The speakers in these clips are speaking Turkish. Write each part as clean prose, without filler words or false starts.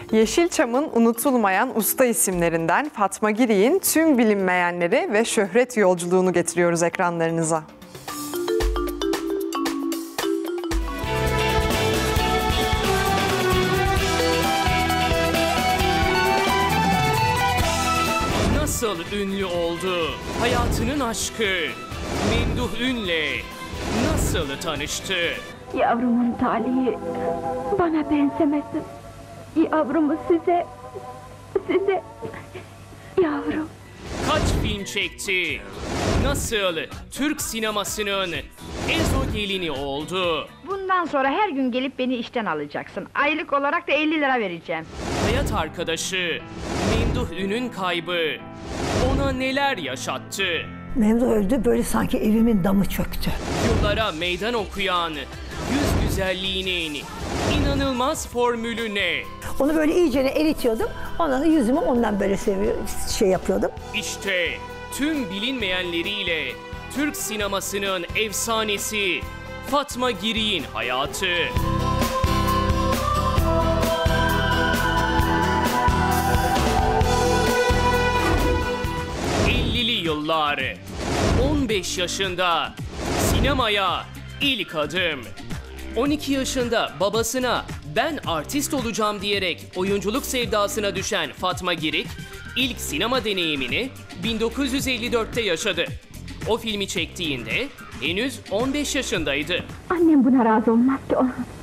Yeşilçam'ın unutulmayan usta isimlerinden Fatma Girik'in tüm bilinmeyenleri ve şöhret yolculuğunu getiriyoruz ekranlarınıza. Nasıl ünlü oldu? Hayatının aşkı Memduh Ün'le nasıl tanıştı? Yavrumun talihi bana benzemesin. Yavrumu size yavrum. Kaç film çekti? Nasıl Türk sinemasının Ezo gelini oldu? Bundan sonra her gün gelip beni işten alacaksın. Aylık olarak da 50 lira vereceğim. Hayat arkadaşı Memduh Ün'ün kaybı ona neler yaşattı? Memduh öldü, böyle sanki evimin damı çöktü. Yıllara meydan okuyan yüz güzelliğinin inanılmaz formülü ne? Onu böyle iyicene eritiyordum. Ondan da yüzümü ondan böyle yapıyordum. İşte tüm bilinmeyenleriyle Türk sinemasının efsanesi Fatma Girik'in hayatı. 50'li yıllar, 15 yaşında sinemaya ilk adım. 12 yaşında babasına ben artist olacağım diyerek oyunculuk sevdasına düşen Fatma Girik, ilk sinema deneyimini 1954'te yaşadı. O filmi çektiğinde henüz 15 yaşındaydı. Annem buna razı olmaz ki.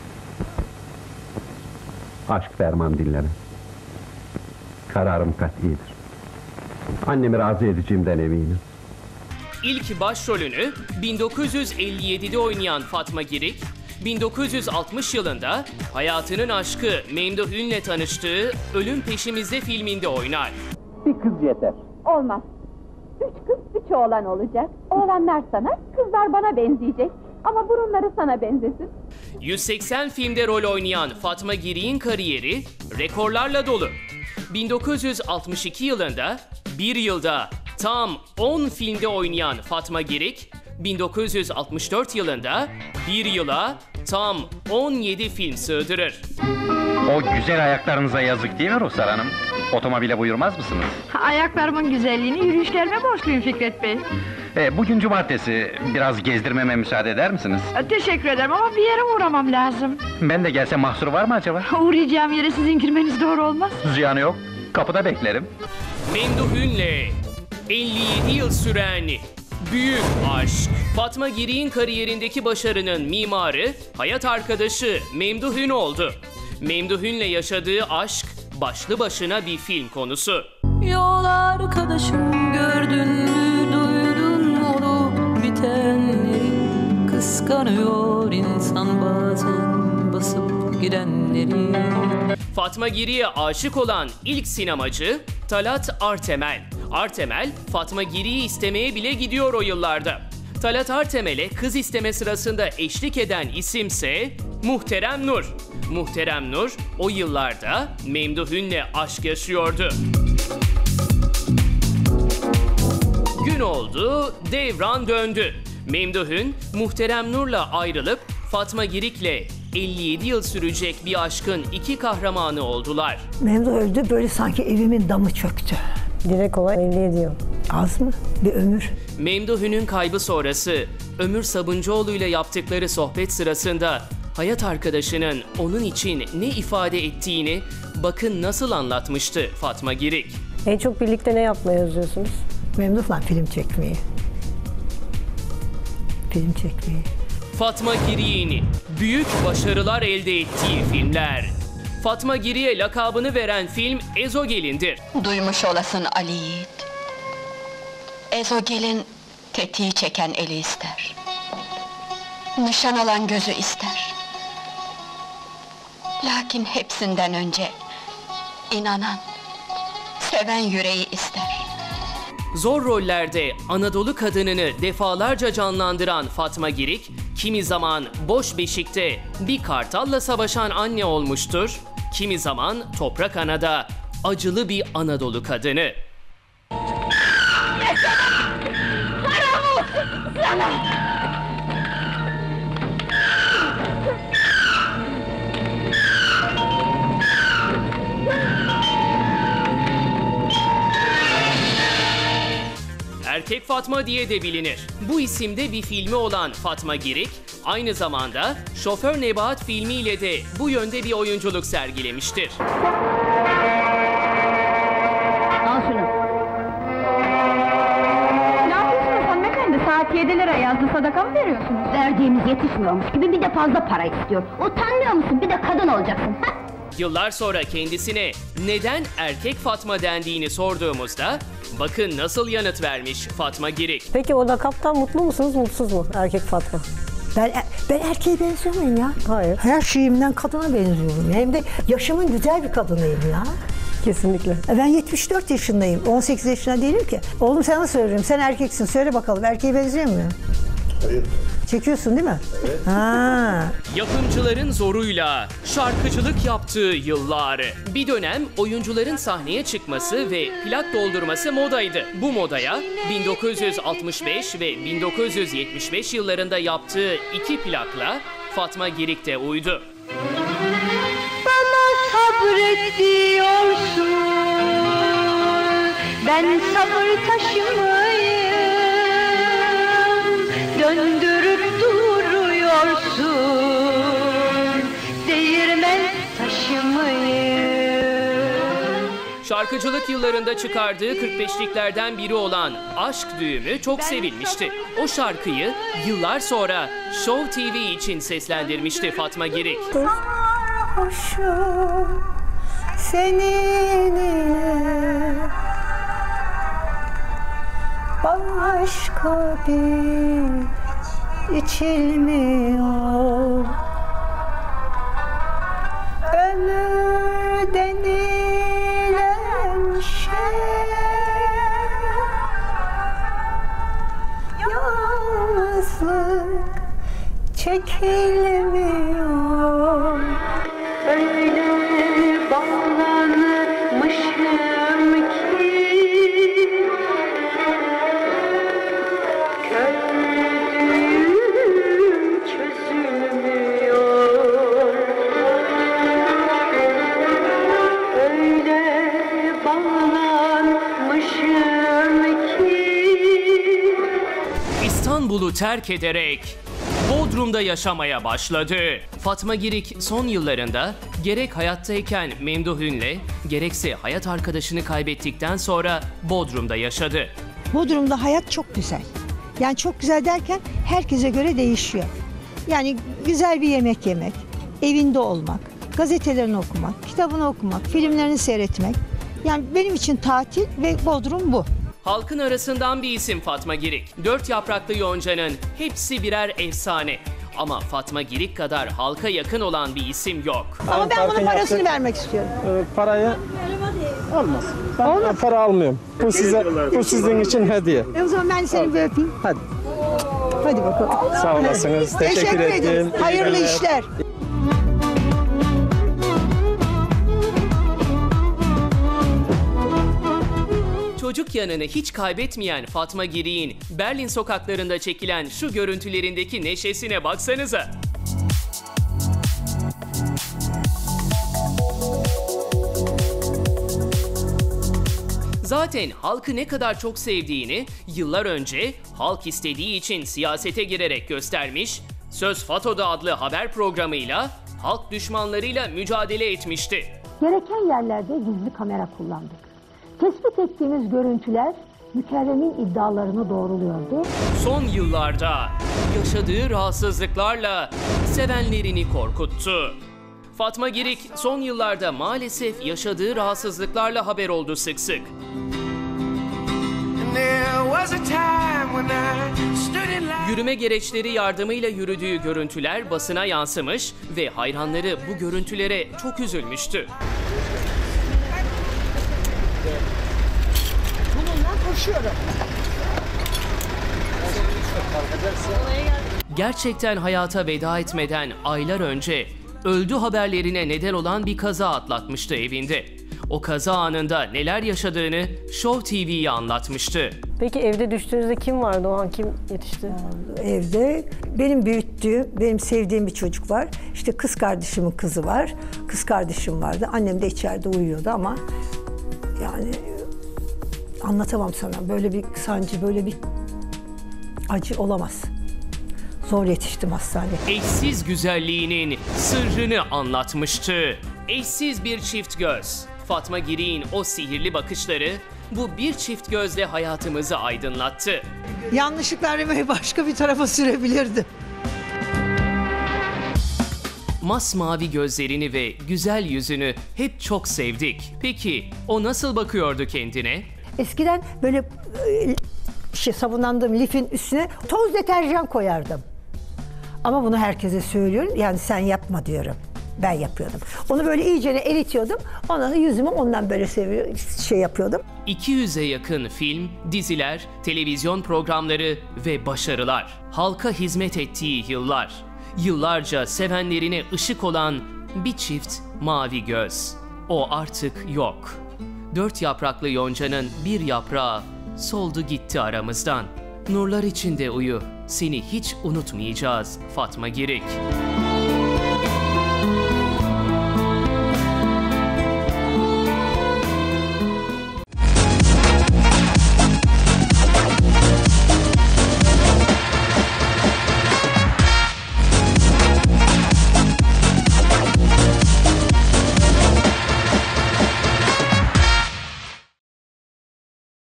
Aşk ferman dinlerim. Kararım katidir. Annemi razı edeceğimden eminim. İlk başrolünü 1957'de oynayan Fatma Girik, 1960 yılında hayatının aşkı Memduh Ün'le tanıştığı Ölüm Peşimizde filminde oynar. Bir kız yeter. Olmaz. 3 kız 3 oğlan olacak. Oğlanlar sana, kızlar bana benzeyecek. Ama burunları sana benzesin. 180 filmde rol oynayan Fatma Girik'in kariyeri rekorlarla dolu. 1962 yılında bir yılda tam 10 filmde oynayan Fatma Girik, 1964 yılında bir yıla tam 17 film sığdırır. O güzel ayaklarınıza yazık değil mi Ruhsar Hanım? Otomobile buyurmaz mısınız? Ayaklarımın güzelliğini yürüyüşlerime borçluyum Fikret Bey. Bugün cumartesi, biraz gezdirmeme müsaade eder misiniz? Teşekkür ederim ama bir yere uğramam lazım. Ben de gelsem mahsur var mı acaba? Uğrayacağım yere sizin girmeniz doğru olmaz. Ziyanı yok, kapıda beklerim. Memduh Ün'le 57 yıl süren büyük aşk. Fatma Girik'in kariyerindeki başarının mimarı, hayat arkadaşı Memduh Ün oldu. Memduh Ün'le yaşadığı aşk başlı başına bir film konusu. Yol arkadaşım, gördün mü, duydun mu olup bitenleri? Kıskanıyor insan bazen basıp gidenleri. Fatma Girik'e aşık olan ilk sinemacı Talat Artemel. Artemel, Fatma Girik'i istemeye bile gidiyor o yıllarda. Talat Artemel'e kız isteme sırasında eşlik eden isimse Muhterem Nur. Muhterem Nur o yıllarda Memduh Ün'le aşk yaşıyordu. Gün oldu, devran döndü. Memduh Ün, Muhterem Nur'la ayrılıp Fatma Girik'le 57 yıl sürecek bir aşkın iki kahramanı oldular. Memduh öldü, böyle sanki evimin damı çöktü. Direkt olarak 57 yıl. Az mı? Bir ömür. Memduh Ün'ün kaybı sonrası Ömür Sabuncuoğlu ile yaptıkları sohbet sırasında hayat arkadaşının onun için ne ifade ettiğini bakın nasıl anlatmıştı Fatma Girik. En çok birlikte ne yapmayı özlüyorsunuz? Memduh'la film çekmeyi. Film çekmeyi. Fatma Girik'in büyük başarılar elde ettiği filmler. Fatma Girik'e lakabını veren film Ezo Gelin'dir. Duymuş olasın Ali Yiğit. Ezo Gelin tetiği çeken eli ister. Nişan alan gözü ister. Lakin hepsinden önce inanan, seven yüreği ister. Zor rollerde Anadolu kadınını defalarca canlandıran Fatma Girik, kimi zaman boş beşikte bir kartalla savaşan anne olmuştur, kimi zaman toprak anada acılı bir Anadolu kadını. Haram olsun sana! Erkek Fatma diye de bilinir. Bu isimde bir filmi olan Fatma Girik, aynı zamanda Şoför Nebahat filmiyle de bu yönde bir oyunculuk sergilemiştir. Al şunu. Ne yapıyorsunuz hanımefendi? Saat 7 lira yazdı, sadaka mı veriyorsunuz? Verdiğimiz yetişmiyormuş gibi bir de fazla para istiyor. Utanmıyor musun? Bir de kadın olacaksın. Ha? Yıllar sonra kendisine neden Erkek Fatma dendiğini sorduğumuzda bakın nasıl yanıt vermiş Fatma Girik. Peki o lakaptan mutlu musunuz, mutsuz mu Erkek Fatma? Ben erkeğe benziyor muyum ya? Hayır. Her şeyimden kadına benziyorum. Hem de yaşımın güzel bir kadınıyım ya. Kesinlikle. Ben 74 yaşındayım. 18 yaşında değilim ki. Oğlum sana söylüyorum. Sen erkeksin. Söyle bakalım. Erkeğe benziyor mu? Hayır. Çekiyorsun değil mi? Evet. Ha. Yapımcıların zoruyla şarkıcılık yaptığı yıllar. Bir dönem oyuncuların sahneye çıkması ve plak doldurması modaydı. Bu modaya 1965 ve 1975 yıllarında yaptığı 2 plakla Fatma Girik de uydu. Bana sabret diyorsun, ben sabır taşımayım. Döndürüp duruyorsun, değirmen taşımayım. Şarkıcılık yıllarında çıkardığı 45'liklerden biri olan Aşk Düğümü çok sevilmişti. O şarkıyı yıllar sonra Show TV için seslendirmişti Fatma Girik. Hoşum seninle başka bir içilmiyor. Ömür denilen şey yalnızlık çekilmiyor. Öyle bağlanmışım ki kördüğüm çözülmüyor. Öyle bağlanmışım ki. İstanbul'u terk ederek Bodrum'da yaşamaya başladı. Fatma Girik son yıllarında gerek hayattayken Memduh Ün'le gerekse hayat arkadaşını kaybettikten sonra Bodrum'da yaşadı. Bodrum'da hayat çok güzel. Yani çok güzel derken herkese göre değişiyor. Yani güzel bir yemek yemek, evinde olmak, gazetelerini okumak, kitabını okumak, filmlerini seyretmek. Yani benim için tatil ve Bodrum bu. Halkın arasından bir isim Fatma Girik. 4 yapraklı yonca'nın hepsi birer efsane. Ama Fatma Girik kadar halka yakın olan bir isim yok. Ama ben bunun parasını vermek istiyorum. Parayı olmaz. Ben para almıyorum. Bu sizin için hediye. O zaman ben seni bir öpeyim. Hadi. Hadi bakalım. Sağ olasınız. Teşekkür ederim. Hayırlı işler. Çocuk yanını hiç kaybetmeyen Fatma Girik'in Berlin sokaklarında çekilen şu görüntülerindeki neşesine baksanıza. Zaten halkı ne kadar çok sevdiğini yıllar önce halk istediği için siyasete girerek göstermiş, Söz Fato'da adlı haber programıyla halk düşmanlarıyla mücadele etmişti. Gereken yerlerde gizli kamera kullandık. Tespit ettiğimiz görüntüler mükerremin iddialarını doğruluyordu. Son yıllarda yaşadığı rahatsızlıklarla sevenlerini korkuttu. Fatma Girik son yıllarda maalesef yaşadığı rahatsızlıklarla haber oldu sık sık. Yürüme gereçleri yardımıyla yürüdüğü görüntüler basına yansımış ve hayranları bu görüntülere çok üzülmüştü. Bununla koşuyorum. Gerçekten hayata veda etmeden aylar önce öldü haberlerine neden olan bir kaza atlatmıştı evinde. O kaza anında neler yaşadığını Show TV'ye anlatmıştı. Peki evde düştüğünüzde kim vardı o an, kim yetişti? Evde benim büyüttüğüm, benim sevdiğim bir çocuk var. İşte kız kardeşimin kızı var. Kız kardeşim vardı. Annem de içeride uyuyordu ama yani Anlatamam sana. Böyle bir sancı, böyle bir acı olamaz. Zor yetiştim hastaneye. Eşsiz güzelliğinin sırrını anlatmıştı. Eşsiz bir çift göz. Fatma Giri'nin o sihirli bakışları bu bir çift gözle hayatımızı aydınlattı. Yanlışlıkla arabayı başka bir tarafa sürebilirdim. Masmavi gözlerini ve güzel yüzünü hep çok sevdik. Peki o nasıl bakıyordu kendine? Eskiden böyle sabunlandığım lifin üstüne toz deterjan koyardım. Ama bunu herkese söylüyorum. Yani sen yapma diyorum. Ben yapıyordum. Onu böyle iyice eritiyordum. Ondan sonra yüzümü ondan böyle yapıyordum. 200'e yakın film, diziler, televizyon programları ve başarılar. Halka hizmet ettiği yıllar. Yıllarca sevenlerine ışık olan bir çift mavi göz. O artık yok. 4 yapraklı yoncanın bir yaprağı soldu gitti aramızdan. Nurlar içinde uyu, seni hiç unutmayacağız Fatma Girik.